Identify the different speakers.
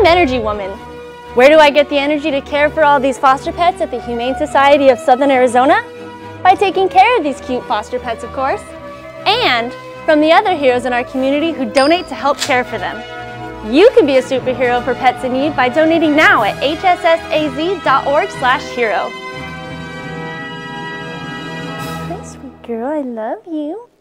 Speaker 1: I'm Energy Woman. Where do I get the energy to care for all these foster pets at the Humane Society of Southern Arizona? By taking care of these cute foster pets, of course, and from the other heroes in our community who donate to help care for them. You can be a superhero for pets in need by donating now at hssaz.org/hero. Hi, sweet girl, I love you.